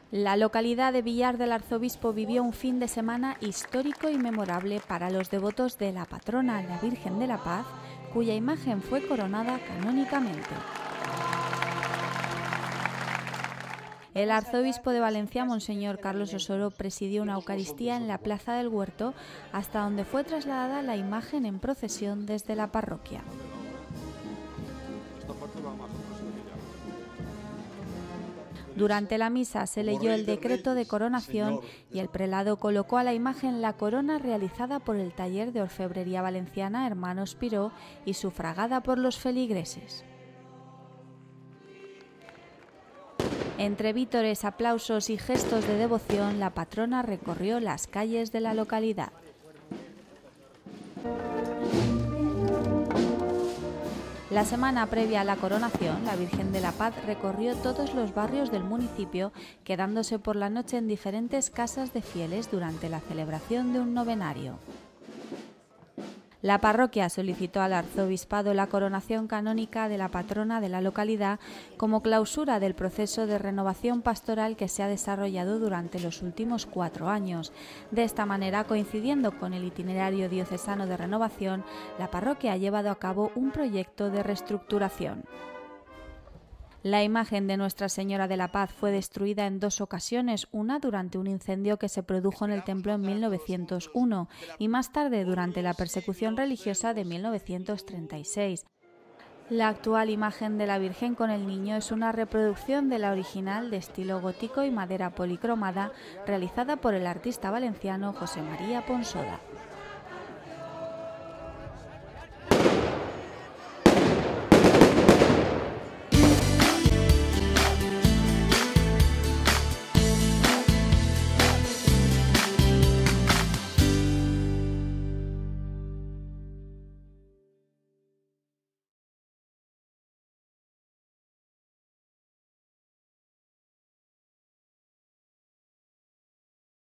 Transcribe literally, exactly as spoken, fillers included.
La localidad de Villar del Arzobispo vivió un fin de semana histórico y memorable para los devotos de la patrona, la Virgen de la Paz, cuya imagen fue coronada canónicamente. El arzobispo de Valencia, Monseñor Carlos Osoro, presidió una Eucaristía en la Plaza del Huerto, hasta donde fue trasladada la imagen en procesión desde la parroquia. Durante la misa se leyó el decreto de coronación y el prelado colocó a la imagen la corona realizada por el taller de orfebrería valenciana Hermanos Piró y sufragada por los feligreses. Entre vítores, aplausos y gestos de devoción, la patrona recorrió las calles de la localidad. La semana previa a la coronación, la Virgen de la Paz recorrió todos los barrios del municipio, quedándose por la noche en diferentes casas de fieles durante la celebración de un novenario. La parroquia solicitó al arzobispado la coronación canónica de la patrona de la localidad como clausura del proceso de renovación pastoral que se ha desarrollado durante los últimos cuatro años. De esta manera, coincidiendo con el itinerario diocesano de renovación, la parroquia ha llevado a cabo un proyecto de reestructuración. La imagen de Nuestra Señora de la Paz fue destruida en dos ocasiones, una durante un incendio que se produjo en el templo en mil novecientos uno y más tarde durante la persecución religiosa de mil novecientos treinta y seis. La actual imagen de la Virgen con el Niño es una reproducción de la original de estilo gótico y madera policromada realizada por el artista valenciano José María Ponsoda.